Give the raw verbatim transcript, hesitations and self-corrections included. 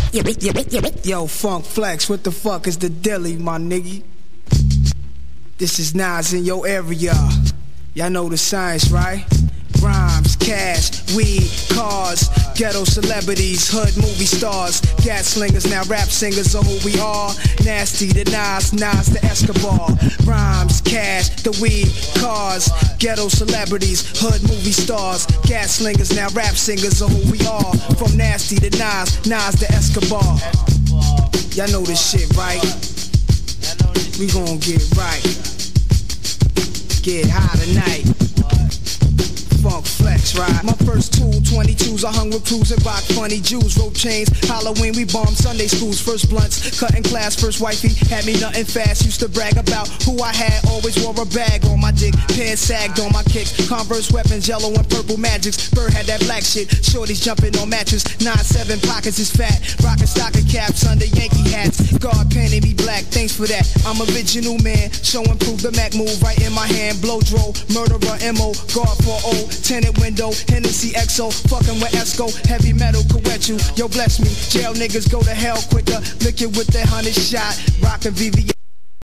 Yo, Funk Flex, what the fuck is the dilly, my nigga? This is Nas in your area. Y'all know the science, right? Rhymes, cash, weed, cars, ghetto celebrities, hood movie stars, gas slingers, now rap singers are who we are. Nasty to Nas, Nas to Escobar. Rhymes, cash, the weed, cars, ghetto celebrities, hood movie stars, gas slingers, now rap singers are who we are. From Nasty to Nas, Nas to Escobar. Y'all know this shit, right? We gon' get right. Get high tonight. Funk Flex, right? My first two twenty-twos, I hung with crews and rock funny Jews, rope chains. Halloween, we bombed Sunday schools, first blunts, cutting class, first wifey, had me nothing fast. Used to brag about who I had, always wore a bag on my dick, pants sagged on my kicks, Converse weapons, yellow and purple magics. Bird had that black shit, shorties jumping on mattress, nine seven pockets is fat, rockin' stocking caps under Yankee hats. God painted me black, thanks for that. I'm original man, show and prove the Mac move right in my hand. Blow dro, murderer, M O, guard for O. Tenant window, Hennessy X O, fucking with Esco, heavy metal could wet you. Yo, bless me, jail niggas go to hell quicker. Lick it with that hundred shot, rockin' V V S.